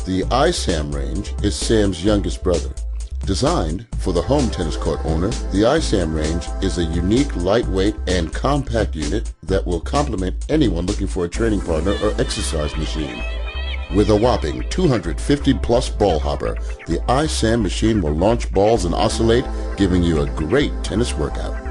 The iSam range is Sam's youngest brother. Designed for the home tennis court owner, the iSam range is a unique, lightweight, and compact unit that will complement anyone looking for a training partner or exercise machine. With a whopping 250-plus ball hopper, the iSam machine will launch balls and oscillate, giving you a great tennis workout.